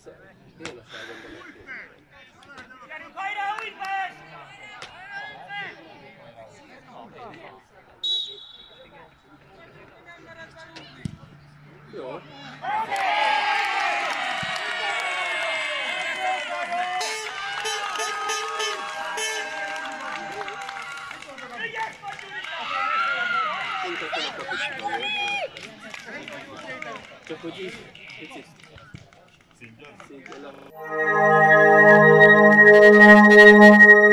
Én a ságomban megkérdezem. Gyerünk hajrá, Újpest! Jó. Csak hogy így, picit szégyen.